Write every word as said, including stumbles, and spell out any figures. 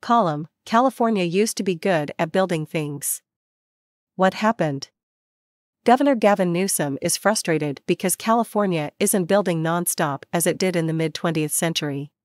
Column: California used to be good at building things. What happened? Governor Gavin Newsom is frustrated because California isn't building nonstop as it did in the mid twentieth century.